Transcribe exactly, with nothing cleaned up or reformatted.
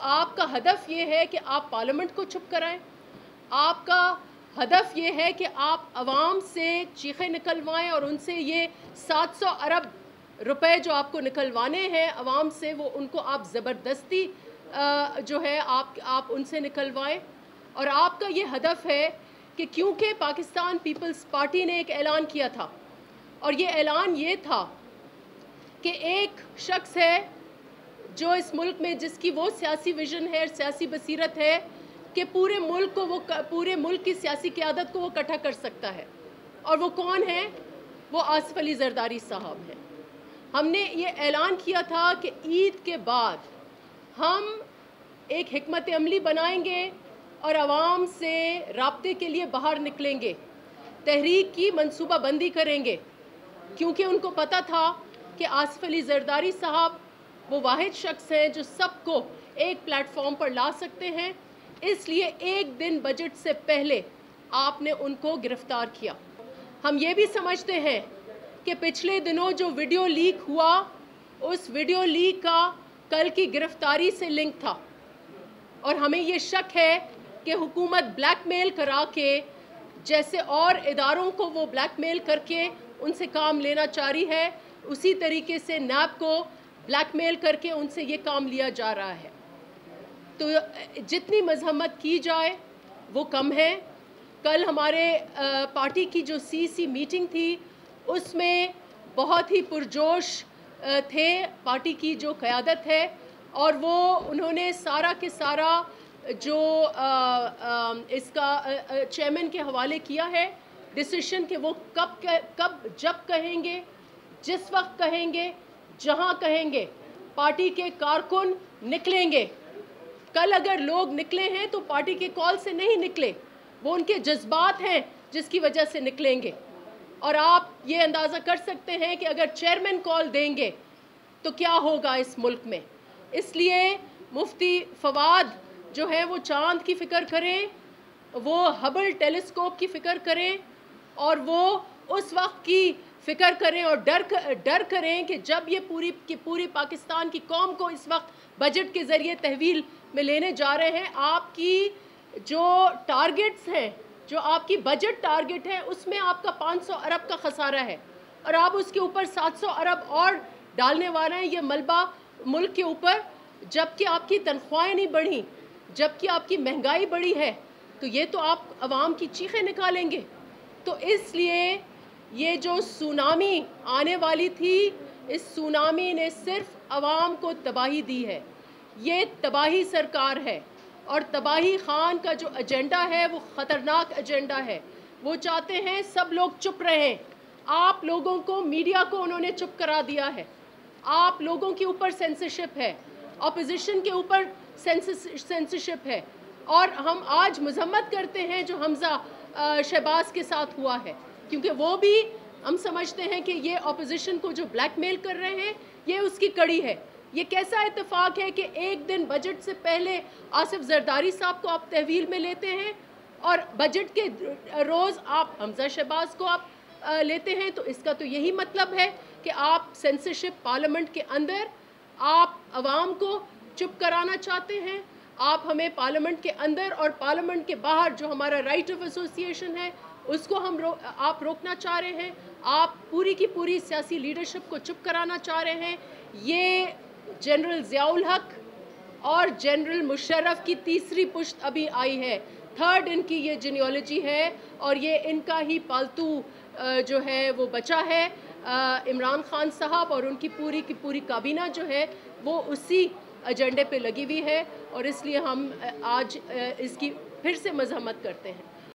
آپ کا ہدف یہ ہے کہ آپ پارلیمنٹ کو چپ کرائیں، آپ کا ہدف یہ ہے کہ آپ عوام سے چیخیں نکلوائیں اور ان سے یہ سات سو ارب روپے جو آپ کو نکلوانے ہیں عوام سے، وہ ان کو آپ زبردستی جو ہے آپ آپ ان سے نکلوائیں. اور آپ کا یہ ہدف ہے کہ کیونکہ پاکستان پیپلز پارٹی نے ایک اعلان کیا تھا، اور یہ اعلان یہ تھا کہ ایک شخص ہے جو اس ملک میں جس کی وہ سیاسی ویژن ہے، سیاسی بصیرت ہے کہ پورے ملک کو وہ پورے ملک کی سیاسی قیادت کو وہ اکٹھا کر سکتا ہے. اور وہ کون ہے؟ وہ آصف علی زرداری صاحب ہیں. ہم نے یہ اعلان کیا تھا کہ عید کے بعد ہم ایک حکمت عملی بنائیں گے اور عوام سے رابطے کے لیے باہر نکلیں گے، تحریک کی منصوبہ بندی کریں گے، کیونکہ ان کو پتہ تھا کہ آصف علی زرداری صاحب وہ واحد شخص ہیں جو سب کو ایک پلیٹ فارم پر لا سکتے ہیں. اس لیے ایک دن بجٹ سے پہلے آپ نے ان کو گرفتار کیا. ہم یہ بھی سمجھتے ہیں کہ پچھلے دنوں جو ویڈیو لیک ہوا، اس ویڈیو لیک کا کل کی گرفتاری سے لنک تھا، اور ہمیں یہ شک ہے کہ حکومت بلیک میل کرا کے، جیسے اور اداروں کو وہ بلیک میل کر کے ان سے کام لینا چاہ رہی ہے، اسی طریقے سے نیب کو بلیک میل کر کے ان سے یہ کام لیا جا رہا ہے. تو جتنی مذمت کی جائے وہ کم ہے. کل ہمارے پارٹی کی جو سی سی میٹنگ تھی اس میں بہت ہی پرجوش تھے پارٹی کی جو قیادت ہے، اور وہ انہوں نے سارا کے سارا جو اس کا چیئرمین کے حوالے کیا ہے ڈیسیشن کہ وہ کب کب جب کہیں گے، جس وقت کہیں گے، جہاں کہیں گے پارٹی کے کارکن نکلیں گے. کل اگر لوگ نکلے ہیں تو پارٹی کے کال سے نہیں نکلے، وہ ان کے جذبات ہیں جس کی وجہ سے نکلیں گے. اور آپ یہ اندازہ کر سکتے ہیں کہ اگر چیئرمین کال دیں گے تو کیا ہوگا اس ملک میں. اس لیے مفتی فواد جو ہے وہ چاند کی فکر کریں، وہ ہبل ٹیلیسکوپ کی فکر کریں، اور وہ اس وقت کی فکر کریں اور ڈر ڈر کریں کہ جب یہ پوری کی پوری پاکستان کی قوم کو اس وقت بجٹ کے ذریعے تحویل میں لینے جا رہے ہیں. آپ کی جو ٹارگٹس ہیں، جو آپ کی بجٹ ٹارگٹ ہے، اس میں آپ کا پانچ سو ارب کا خسارہ ہے، اور آپ اس کے اوپر سات سو ارب اور ڈالنے والے ہیں یہ ملبہ ملک کے اوپر، جبکہ آپ کی تنخواہیں نہیں بڑھی، جبکہ آپ کی مہنگائی بڑھی ہے. تو یہ تو آپ عوام کی چیخیں نکالیں گے. تو اس لیے یہ جو سونامی آنے والی تھی، اس سونامی نے صرف عوام کو تباہی دی ہے. یہ تباہی سرکار ہے، اور تباہی خان کا جو ایجنڈا ہے وہ خطرناک ایجنڈا ہے. وہ چاہتے ہیں سب لوگ چپ رہیں. آپ لوگوں کو، میڈیا کو انہوں نے چپ کرا دیا ہے. آپ لوگوں کے اوپر سینسرشپ ہے، اپوزیشن کے اوپر سینسرشپ ہے. اور ہم آج مذمت کرتے ہیں جو حمزہ شہباز کے ساتھ ہوا ہے، کیونکہ وہ بھی ہم سمجھتے ہیں کہ یہ اپوزیشن کو جو بلیک میل کر رہے ہیں یہ اس کی کڑی ہے. یہ کیسا اتفاق ہے کہ ایک دن بجٹ سے پہلے آصف زرداری صاحب کو آپ تحویل میں لیتے ہیں، اور بجٹ کے روز آپ حمزہ شہباز کو آپ لیتے ہیں. تو اس کا تو یہی مطلب ہے کہ آپ سینسرشپ پارلیمنٹ کے اندر آپ عوام کو چپ کرانا چاہتے ہیں. آپ ہمیں پارلیمنٹ کے اندر اور پارلیمنٹ کے باہر جو ہمارا رائٹ آف ایسوسی ایشن ہے اس کو ہم رو آپ روکنا چاہ رہے ہیں. آپ پوری کی پوری سیاسی لیڈرشپ کو چپ کرانا چاہ رہے ہیں. یہ جنرل ضیاء الحق اور جنرل مشرف کی تیسری پشت ابھی آئی ہے، تھرڈ ان کی یہ جینیالوجی ہے، اور یہ ان کا ہی پالتو جو ہے وہ بچہ ہے. عمران خان صاحب اور ان کی پوری کی پوری کابینہ جو ہے وہ اسی ایجنڈے پہ لگی ہوئی ہے، اور اس لیے ہم آج اس کی پھر سے مذمت کرتے ہیں.